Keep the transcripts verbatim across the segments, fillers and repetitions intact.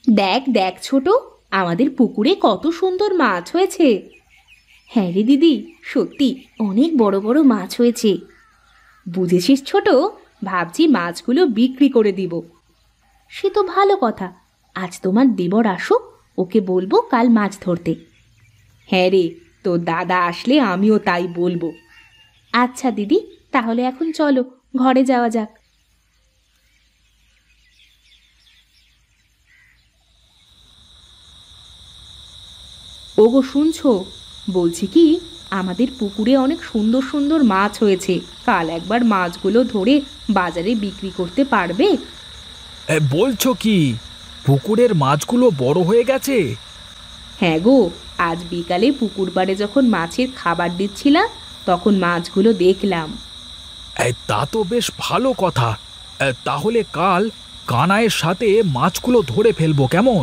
দেখ দেখ ছোট, আমাদের পুকুরে কত সুন্দর মাছ হয়েছে। হ্যাঁ রে দিদি, সত্যি অনেক বড় বড় মাছ হয়েছে। বুঝেছিস ছোট, ভাবছি মাছগুলো বিক্রি করে দিব। সে তো ভালো কথা। আজ তোমার দেবর আসুক, ওকে বলবো কাল মাছ ধরতে। হ্যাঁ রে, তো দাদা আসলে আমিও তাই বলবো। আচ্ছা দিদি, তাহলে এখন চলো ঘরে যাওয়া যাক। ওগো শুনছো, বলছি কি, আমাদের পুকুরে অনেক সুন্দর সুন্দর মাছ হয়েছে। কাল একবার মাছগুলো ধরে বাজারে বিক্রি করতে পারবে? এ, বলছো কি পুকুরের মাছগুলো বড় হয়ে গেছে? হ্যাঁ গো, আজ বিকালে পুকুর পাড়ে যখন মাছের খাবার দিচ্ছিলাম তখন মাছগুলো দেখলাম। এ, তা তো বেশ ভালো কথা। এ, তাহলে কাল কানাইয়ের সাথে মাছগুলো ধরে ফেলবো, কেমন?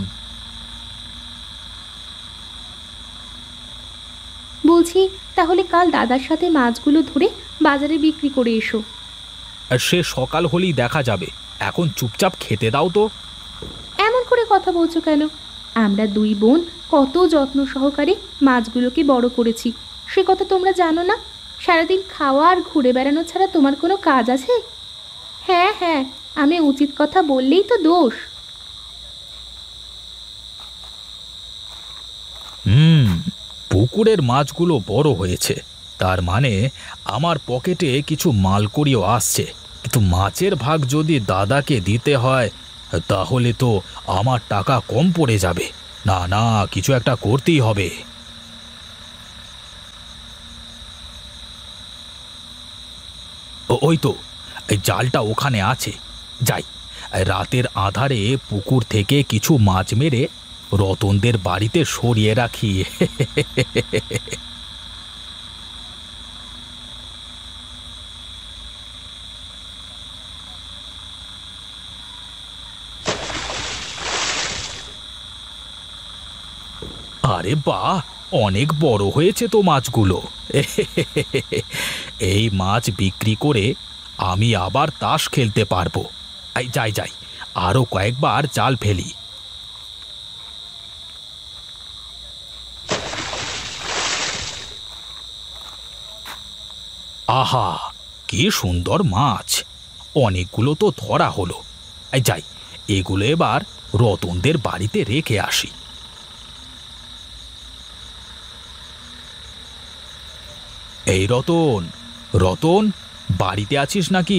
বলছি, তাহলে কাল দাদার সাথে মাছগুলো ধরে বাজারে বিক্রি করে এসো। এ, সে সকাল হলেই দেখা যাবে, এখন চুপচাপ খেতে দাও তো। এমন করে কথা বলছো কেন? আমরা দুই বোন কত যত্ন সহকারে মাছগুলোকে বড় করেছি, সে কথা তোমরা জানো না? সারাদিন খাওয়া আর ঘুরে বেড়ানো ছাড়া তোমার কোনো কাজ আছে? হ্যাঁ হ্যাঁ, আমি উচিত কথা বললেই তো দোষ। হুম, পুকুরের মাছগুলো বড় হয়েছে, তার মানে আমার পকেটে কিছু মালকড়িও আসছে। কিন্তু মাছের ভাগ যদি দাদাকে দিতে হয় তাহলে তো আমার টাকা কম পড়ে যাবে। না না, কিছু একটা করতেই হবে। ও- ওই তো, এই জালটা ওখানে আছে। যাই, রাতের আধারে পুকুর থেকে কিছু মাছ মেরে রতনদের বাড়িতে সরিয়ে রাখি। আরে বাহ, অনেক বড় হয়েছে তো মাছগুলো। এই মাছ বিক্রি করে আমি আবার তাস খেলতে পারবো। এই যাই যাই, আরো কয়েকবার জাল ফেলি। আহা, কি সুন্দর মাছ! অনেকগুলো তো ধরা হলো। এই যাই, এগুলো এবার রতনদের বাড়িতে রেখে আসি। এই রতন, রতন, বাড়িতে আছিস নাকি?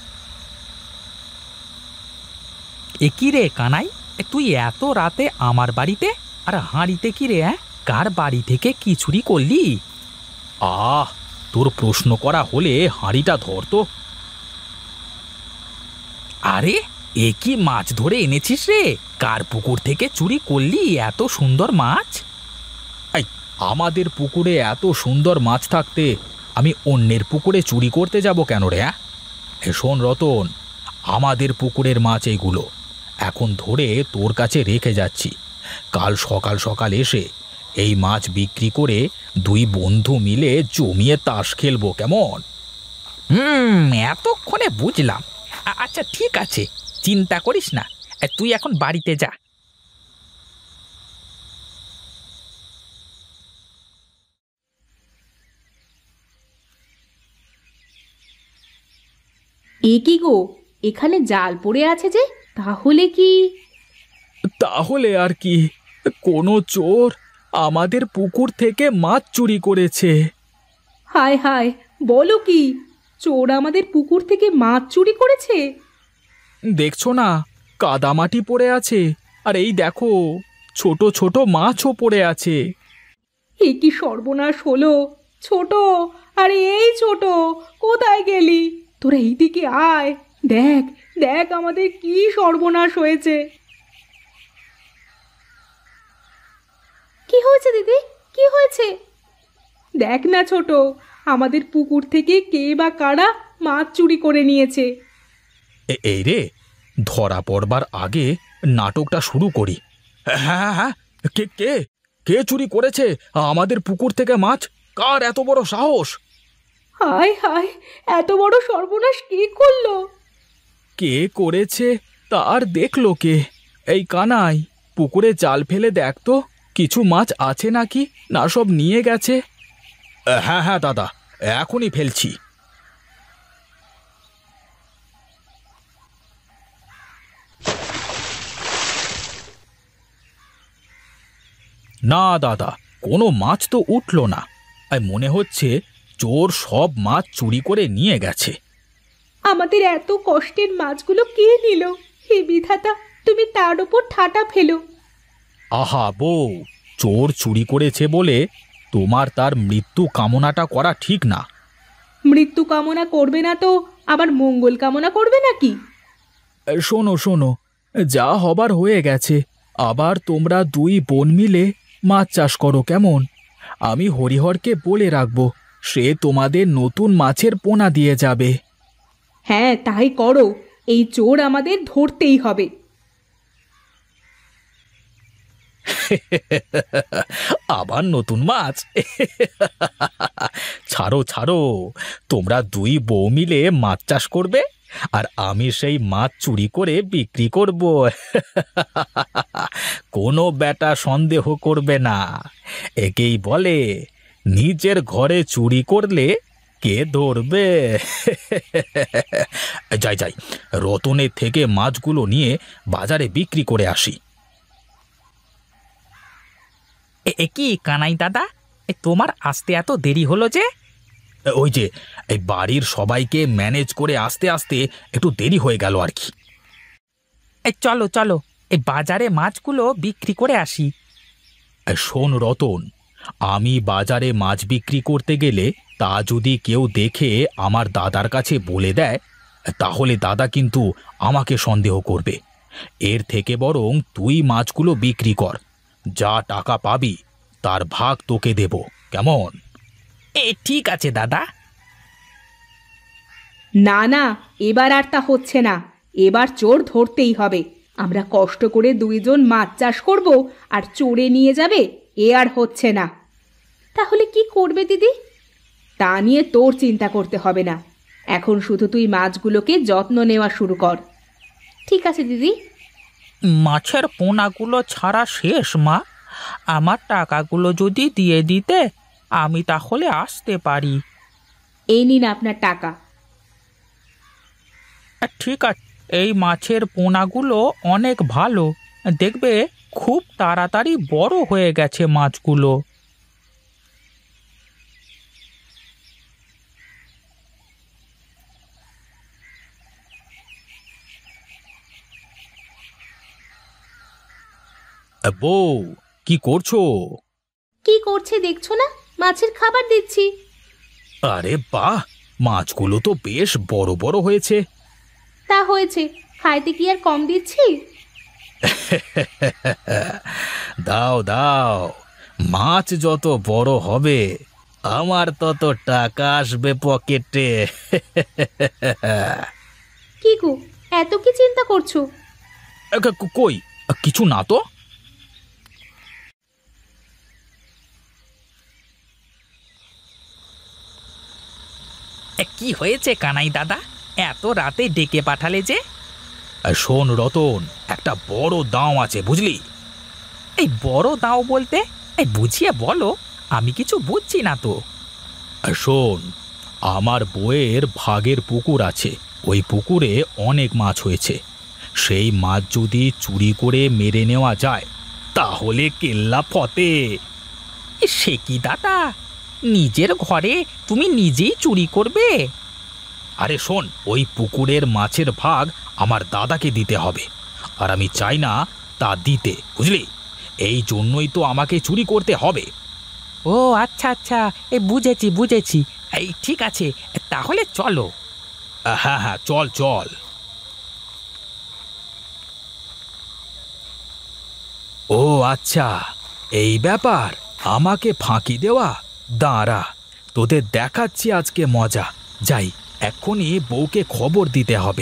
এ কি রে কানাই, এ তুই এত রাতে আমার বাড়িতে? আর হাঁড়িতে কি রে? হ্যাঁ, কার বাড়ি থেকে কি চুরি করলি? আহ, তোর প্রশ্ন করা হলে হাঁড়িটা ধর তো। আরে, এ কি মাছ ধরে এনেছিস রে? কার পুকুর থেকে চুরি করলি এত সুন্দর মাছ? এই, আমাদের পুকুরে এত সুন্দর মাছ থাকতে আমি অন্যের পুকুরে চুরি করতে যাব কেন রে? হ্যাঁ, এ শোন রতন, আমাদের পুকুরের মাছ এইগুলো এখন ধরে তোর কাছে রেখে যাচ্ছি। কাল সকাল সকাল এসে এই মাছ বিক্রি করে দুই বন্ধু মিলে জমিয়ে তাস খেলবো, কেমন? হুম, এতক্ষণে বুঝলাম। আ- আচ্ছা ঠিক আছে, চিন্তা করিস না, এ, তুই এখন বাড়িতে যা। এ কি গো, এখানে জাল পড়ে আছে যে, তাহলে কি? তাহলে আর কি, কোনো চোর আমাদের পুকুর থেকে মাছ চুরি করেছে। হায় হায়, বলো কি, চোর আমাদের পুকুর থেকে মাছ চুরি করেছে? দেখছো না, কাদামাটি পড়ে আছে, আর এই দেখো ছোট ছোট মাছও পড়ে আছে। এ কি সর্বনাশ হলো! ছোট, আরে এই ছোট, কোথায় গেলি? তোরা এইদিকে আয়, দেখ দেখ আমাদের কি সর্বনাশ হয়েছে। কি হয়েছে দিদি, কি হয়েছে? দেখ না ছোট, আমাদের পুকুর থেকে কে বা কারা মাছ চুরি করে নিয়েছে। এ- এই রে, ধরা পড়বার আগে নাটকটা শুরু করি। হ্যাঁ হ্যাঁ হ্যাঁ, কে কে কে চুরি করেছে আমাদের পুকুর থেকে মাছ? কার এত বড় সাহস? হায় হায়, এত বড় সর্বনাশ কে করলো? কে করেছে তার দেখলো কে? এই কানাই, পুকুরে জাল ফেলে দেখ তো কিছু মাছ আছে নাকি, না সব নিয়ে গেছে। হ্যাঁ হ্যাঁ দাদা, এখনই ফেলছি। না দাদা, কোনো মাছ তো উঠল না। আর মনে হচ্ছে চোর সব মাছ চুরি করে নিয়ে গেছে। আমাদের এত কষ্টের মাছগুলো কে নিল? হে বিধাতা, তুমি তার উপর ঠাটা ফেলো। আহা বউ, চোর চুরি করেছে বলে তোমার তার মৃত্যু কামনাটা করা ঠিক না। মৃত্যু কামনা করবে না তো আবার মঙ্গল কামনা করবে নাকি? শোনো শোনো, যা হবার হয়ে গেছে। আবার তোমরা দুই বোন মিলে মাছ চাষ করো কেমন? আমি হরিহরকে বলে রাখবো, সে তোমাদের নতুন মাছের পোনা দিয়ে যাবে। হ্যাঁ তাই করো, এই চোর আমাদের ধরতেই হবে। আবার নতুন মাছ? ছাড়ো ছাড়ো, তোমরা দুই বউ মিলে মাছ চাষ করবে আর আমি সেই মাছ চুরি করে বিক্রি করব। কোনো বেটা সন্দেহ করবে না। একেই বলে নিজের ঘরে চুরি করলে কে ধরবে। যাই যাই, রতনের থেকে মাছগুলো নিয়ে বাজারে বিক্রি করে আসি। এ কি কানাই দাদা, এ তোমার আসতে এত দেরি হলো যে? ওই যে এই বাড়ির সবাইকে ম্যানেজ করে আসতে আসতে একটু দেরি হয়ে গেল আর কি। এই চলো চলো, এই বাজারে মাছগুলো বিক্রি করে আসি। শোন রতন, আমি বাজারে মাছ বিক্রি করতে গেলে তা যদি কেউ দেখে আমার দাদার কাছে বলে দেয়, তাহলে দাদা কিন্তু আমাকে সন্দেহ করবে। এর থেকে বরং তুই মাছগুলো বিক্রি কর, যা টাকা পাবি তার ভাগ তোকে দেব, কেমন? এ ঠিক আছে দাদা। না না, এবার আর তা হচ্ছে না। এবার চোর ধরতেই হবে। আমরা কষ্ট করে দুইজন মাছ চাষ করব আর চোরে নিয়ে যাবে, এ আর হচ্ছে না। তাহলে কি করবে দিদি? তা নিয়ে তোর চিন্তা করতে হবে না। এখন শুধু তুই মাছগুলোকে যত্ন নেওয়া শুরু কর। ঠিক আছে দিদি। মাছের পোনাগুলো ছাড়া শেষ মা, আমার টাকাগুলো যদি দিয়ে দিতে আমি তাহলে আসতে পারি। এই নিন আপনার টাকা। ঠিক আছে, এই মাছের পোনাগুলো অনেক ভালো, দেখবে খুব তাড়াতাড়ি বড় হয়ে গেছে মাছগুলো। বউ, কি করছো? কি করছে দেখছো না? মাছের খাবার দিচ্ছি। আরে বাহ, মাছগুলো তো বেশ বড় বড় হয়েছে। তা হয়েছে, খাইতে কি আর কম দিচ্ছি? দাও দাও, মাছ যত বড় হবে আমার তত টাকা আসবে পকেটে। কি গো, এত কি চিন্তা করছো? কই, কিছু না তো। এ, কি হয়েছে কানাই দাদা, এত রাতে ডেকে পাঠালে যে? শোন রতন, একটা বড় দাও আছে বুঝলি। এই বড় দাও বলতে? এই বুঝিয়ে বলো, আমি কিছু বুঝছি না তো। শোন, আমার বউয়ের ভাগের পুকুর আছে, ওই পুকুরে অনেক মাছ হয়েছে। সেই মাছ যদি চুরি করে মেরে নেওয়া যায় তাহলে কেল্লা ফতে। এ, সে কি দাদা, নিজের ঘরে তুমি নিজেই চুরি করবে? আরে শোন, ওই পুকুরের মাছের ভাগ আমার দাদাকে দিতে হবে, আর আমি চাই না তা দিতে, বুঝলি। এই জন্যই তো আমাকে চুরি করতে হবে। ও আচ্ছা আচ্ছা, এ বুঝেছি বুঝেছি। এই ঠিক আছে, তাহলে চলো। হ্যাঁ হ্যাঁ, চল চল। ও আচ্ছা, এই ব্যাপার, আমাকে ফাঁকি দেওয়া। দাঁড়া, তোদের দেখাচ্ছি আজকে মজা। যাই, এক্ষুনি বউকে খবর দিতে হবে।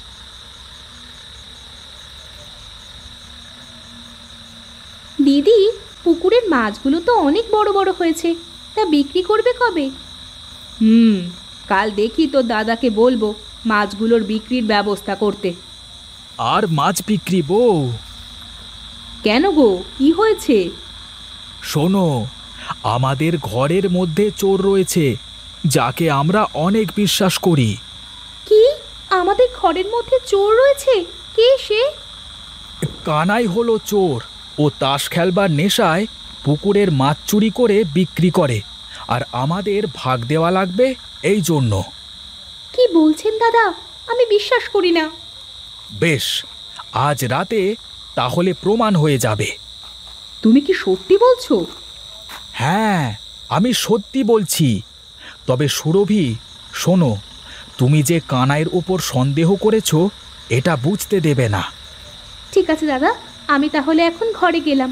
দিদি, পুকুরের মাছগুলো তো অনেক বড় বড় হয়েছে, তা বিক্রি করবে কবে? হুম, কাল দেখি তো দাদাকে বলবো মাছগুলোর বিক্রির ব্যবস্থা করতে। আর মাছ বিক্রি বউ? কেন গো, কি হয়েছে? শোনো, আমাদের ঘরের মধ্যে চোর রয়েছে, যাকে আমরা অনেক বিশ্বাস করি। কি, আমাদের ঘরের মধ্যে চোর রয়েছে? কে সে? কানাই হলো চোর। ও তাস খেলবার নেশায় পুকুরের মাছ চুরি করে বিক্রি করে, আর আমাদের ভাগ দেওয়া লাগবে এই জন্য। কি বলছেন দাদা? আমি বিশ্বাস করি না। বেশ, আজ রাতে তাহলে প্রমাণ হয়ে যাবে। তুমি কি সত্যি বলছো? হ্যাঁ, আমি সত্যি বলছি। তবে সুরভি, শোনো, তুমি যে কানাইয়ের ওপর সন্দেহ করেছো এটা বুঝতে দেবে না। ঠিক আছে দাদা, আমি তাহলে এখন ঘরে গেলাম।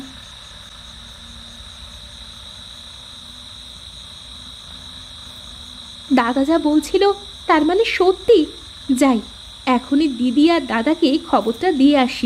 দাদা যা বলছিল তার মানে সত্যি। যাই, এখনই দিদি আর দাদাকে খবরটা দিয়ে আসি।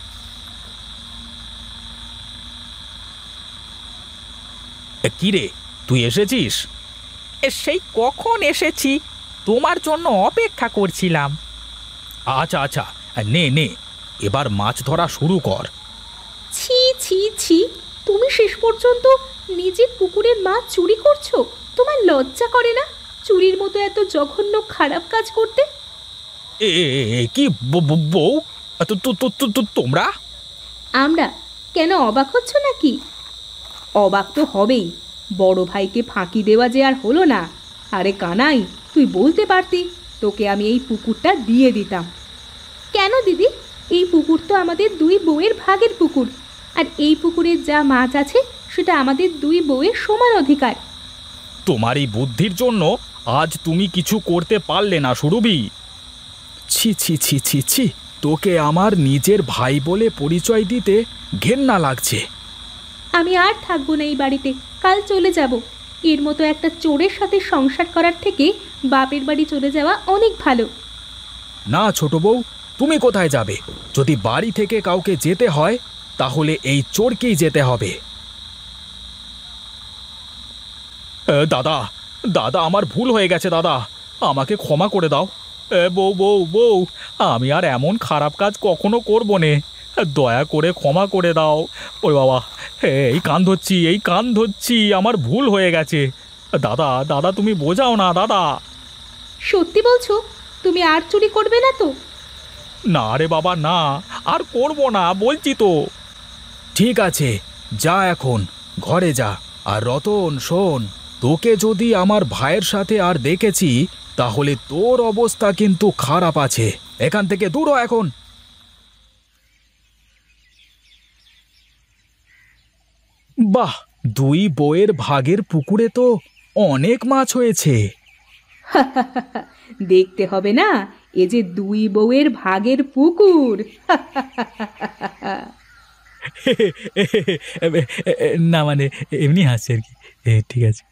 কি রে, তুই এসেছিস? এ সেই কখন এসেছি, তোমার জন্য অপেক্ষা করছিলাম। আচ্ছা আচ্ছা, নে নে, এবার মাছ ধরা শুরু কর। ছি ছি ছি, তুমি শেষ পর্যন্ত নিজের পুকুরের মাছ চুরি করছো? তোমার লজ্জা করে না চুরির মতো এত জঘন্য খারাপ কাজ করতে? এ এ, এ, এ, কি ব- ব- বউ, তো- তো- তো- তো- তো- তোমরা? আমরা কেন, অবাক হচ্ছ নাকি? অবাক তো হবেই, বড় ভাইকে ফাঁকি দেওয়া যে আর হলো না। আরে কানাই, তুই বলতে পারতি, তোকে আমি এই পুকুরটা দিয়ে দিতাম। কেন দিদি? এই পুকুর তো আমাদের দুই বউয়ের ভাগের পুকুর, আর এই পুকুরের যা মাছ আছে সেটা আমাদের দুই বউয়ের সমান অধিকার। তোমার এই বুদ্ধির জন্য আজ তুমি কিছু করতে পারলে না সুরভি। ছি ছি ছি ছি ছি, তোকে আমার নিজের ভাই বলে পরিচয় দিতে ঘেন্না লাগছে। আমি আর থাকবো না এই বাড়িতে, কাল চলে যাব। এর মতো একটা চোরের সাথে সংসার করার থেকে বাপের বাড়ি চলে যাওয়া অনেক ভালো। না ছোট বউ, তুমি কোথায় যাবে? যদি বাড়ি থেকে কাউকে যেতে হয় তাহলে এই চোরকেই যেতে হবে। এ, দাদা দাদা আমার ভুল হয়ে গেছে দাদা, আমাকে ক্ষমা করে দাও। এ, বউ বউ বউ, আমি আর এমন খারাপ কাজ কখনো করবো নে, দয়া করে ক্ষমা করে দাও। ওরে বাবা, এ, এই কান ধরছি, এই কান ধরছি, আমার ভুল হয়ে গেছে। দাদা দাদা তুমি বোঝাও না দাদা। সত্যি বলছো? তুমি আর চুরি করবে না তো? না রে বাবা না, আর করবো না বলছি তো। ঠিক আছে, যা এখন ঘরে যা। আর রতন শোন, তোকে যদি আমার ভাইয়ের সাথে আর দেখেছি তাহলে তোর অবস্থা কিন্তু খারাপ আছে। এখান থেকে দূর হ এখন। বাহ, দুই বউয়ের ভাগের পুকুরে তো অনেক মাছ হয়েছে। দেখতে হবে না, এ যে দুই বউয়ের ভাগের পুকুর। না মানে এমনি হাসছে আর কি। এ, ঠিক আছে।